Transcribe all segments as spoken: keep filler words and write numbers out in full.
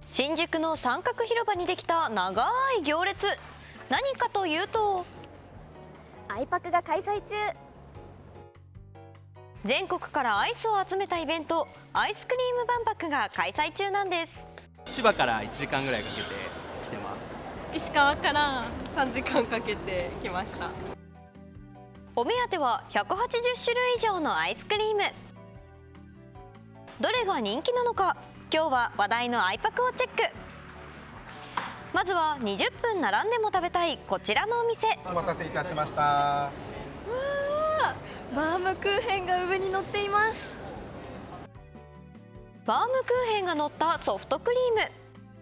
新宿の三角広場にできた長い行列、何かというとアイパクが開催中。 全国からアイスを集めたイベント、アイスクリーム万博が開催中なんです。 千葉からいちじかんぐらいかけて来てます。 石川からさんじかんかけて来ました。 お目当てはひゃくはちじゅっしゅるい以上のアイスクリーム。どれが人気なのか、今日は話題のアイパクをチェック。まずはにじゅっぷん並んでも食べたいこちらのお店。 お待たせいたしました。 わー、バームクーヘンが上に乗っています。 バームクーヘンが乗ったソフトクリーム。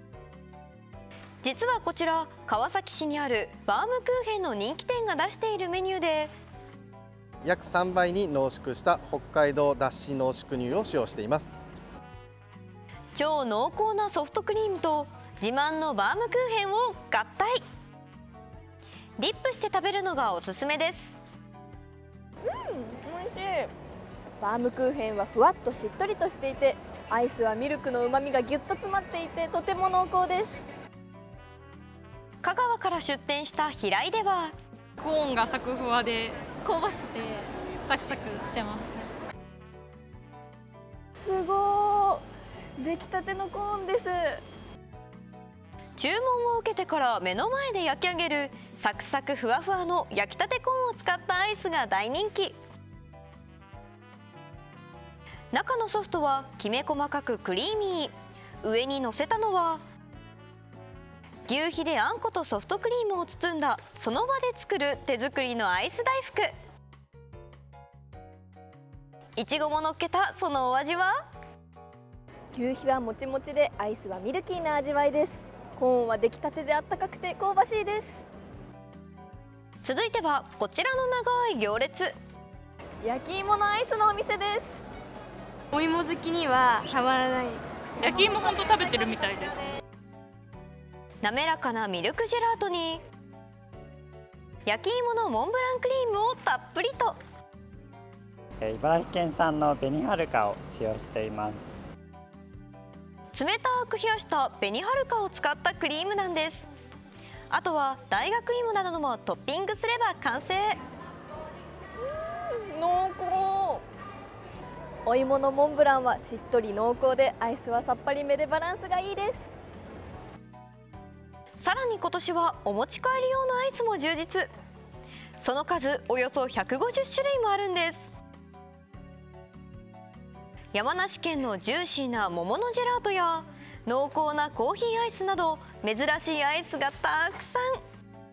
実はこちら川崎市にあるバームクーヘンの人気店が出しているメニューで、 約さんばいに濃縮した北海道脱脂濃縮乳を使用しています。 超濃厚なソフトクリームと自慢のバームクーヘンを合体。ディップして食べるのがおすすめです。 うん、美味しい。バームクーヘンはふわっとしっとりとしていて、アイスはミルクのうまみがぎゅっと詰まっていてとても濃厚です。 香川から出店した平井では、 コーンがサクふわで香ばしくてサクサクしてます。 すごー、出来たてのコーンです。 注文を受けてから目の前で焼き上げるサクサクふわふわの焼きたてコーンを使ったアイスが大人気。中のソフトはきめ細かくクリーミー。上に乗せたのは牛皮であんことソフトクリームを包んだその場で作る手作りのアイス大福。いちごも乗っけたそのお味は？ 牛皮はもちもちでアイスはミルキーな味わいです。コーンは出来たてであったかくて香ばしいです。 続いてはこちらの長い行列。 焼き芋のアイスのお店です。 お芋好きにはたまらない。焼き芋本当食べてるみたいです。 滑らかなミルクジェラートに焼き芋のモンブランクリームをたっぷりと。 茨城県産の紅はるかを使用しています。 冷たく冷やした紅はるかを使ったクリームなんです。あとは大学芋などもトッピングすれば完成。 うん、濃厚。お芋のモンブランはしっとり濃厚で、アイスはさっぱりめでバランスがいいです。 さらに今年はお持ち帰り用のアイスも充実。その数およそひゃくごじゅっしゅるいもあるんです。山梨県のジューシーな桃のジェラートや濃厚なコーヒーアイスなど珍しいアイスがたくさん。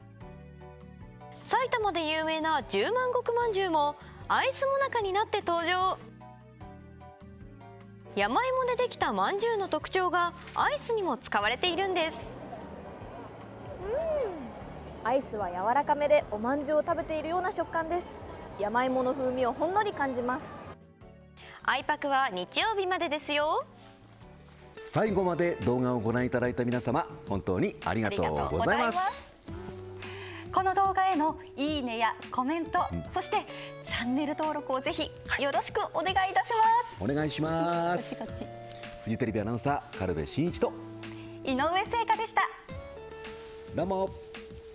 埼玉で有名な十万石まんじゅうもアイスもなかになって登場。山芋でできたまんじゅうの特徴がアイスにも使われているんです。 アイスは柔らかめでおまんじゅうを食べているような食感です。山芋の風味をほんのり感じます。 アイパクは日曜日までですよ。 最後まで動画をご覧いただいた皆様、本当にありがとうございます。 この動画へのいいねやコメント、うん、そしてチャンネル登録をぜひよろしくお願いいたします。 お願いします。フジテレビアナウンサー軽部真一と井上聖華でした。 どうも。